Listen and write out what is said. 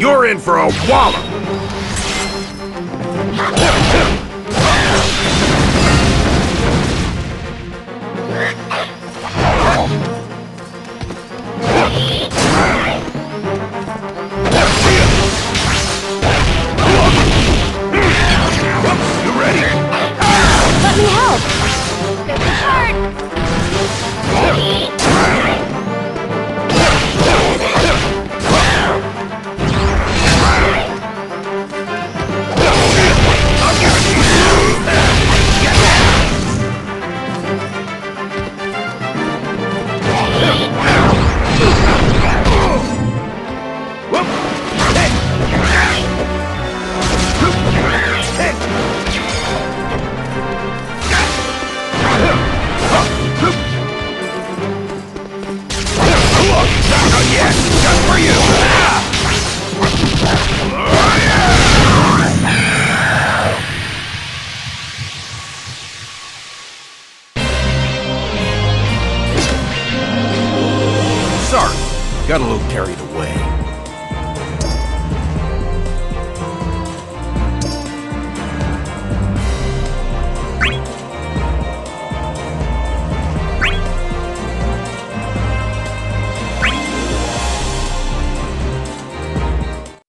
You're in for a wallop! You ready? Let me help! This is hard! Sorry, got a little carried away.